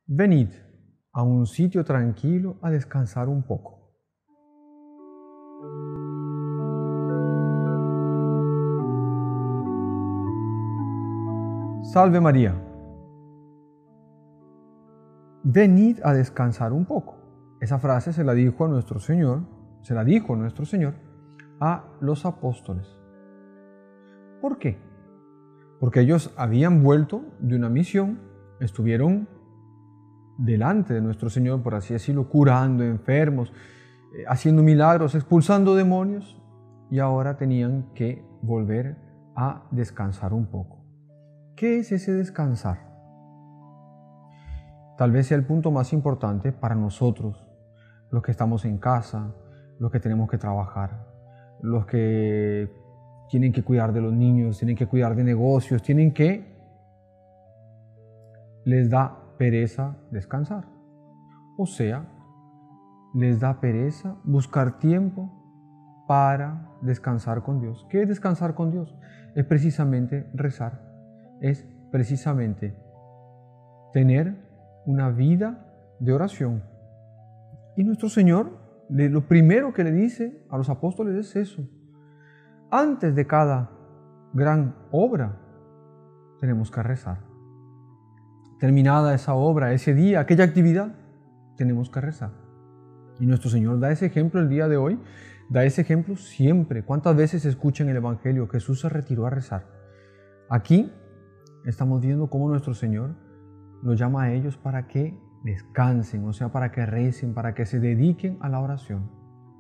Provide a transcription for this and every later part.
Venid a un sitio tranquilo a descansar un poco. Salve María. Venid a descansar un poco. Esa frase se la dijo nuestro Señor a los apóstoles. ¿Por qué? Porque ellos habían vuelto de una misión, estuvieron delante de nuestro Señor, por así decirlo, curando enfermos, haciendo milagros, expulsando demonios, y ahora tenían que volver a descansar un poco. ¿Qué es ese descansar? Tal vez sea el punto más importante para nosotros, los que estamos en casa, los que tenemos que trabajar, los que tienen que cuidar de los niños, tienen que cuidar de negocios, les da pereza descansar. O sea, les da pereza buscar tiempo para descansar con Dios. ¿Qué es descansar con Dios? Es precisamente rezar, es precisamente tener una vida de oración. Y nuestro Señor, lo primero que le dice a los apóstoles es eso. Antes de cada gran obra, tenemos que rezar. Terminada esa obra, ese día, aquella actividad, tenemos que rezar. Y nuestro Señor da ese ejemplo el día de hoy, da ese ejemplo siempre. ¿Cuántas veces se escucha en el Evangelio? Jesús se retiró a rezar. Aquí estamos viendo cómo nuestro Señor los llama a ellos para que descansen, o sea, para que recen, para que se dediquen a la oración.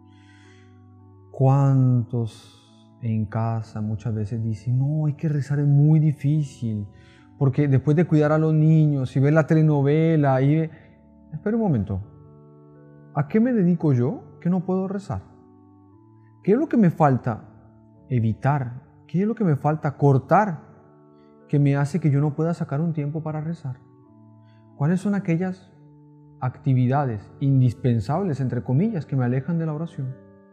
¿Cuántos en casa muchas veces dicen, no, hay que rezar, es muy difícil, porque después de cuidar a los niños y ver la telenovela, espera un momento, ¿a qué me dedico yo que no puedo rezar? ¿Qué es lo que me falta evitar? ¿Qué es lo que me falta cortar que me hace que yo no pueda sacar un tiempo para rezar? ¿Cuáles son aquellas actividades indispensables, entre comillas, que me alejan de la oración?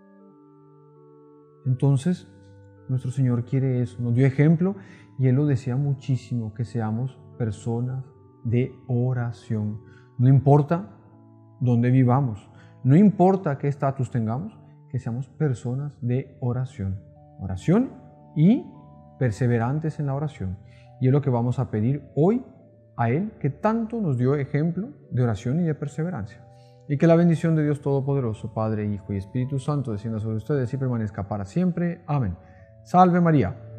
Entonces, nuestro Señor quiere eso, nos dio ejemplo y Él lo desea muchísimo, que seamos personas de oración. No importa dónde vivamos, no importa qué estatus tengamos, que seamos personas de oración. Oración y perseverantes en la oración. Y es lo que vamos a pedir hoy a Él, que tanto nos dio ejemplo de oración y de perseverancia. Y que la bendición de Dios Todopoderoso, Padre, Hijo y Espíritu Santo, descienda sobre ustedes y permanezca para siempre. Amén. Salve María.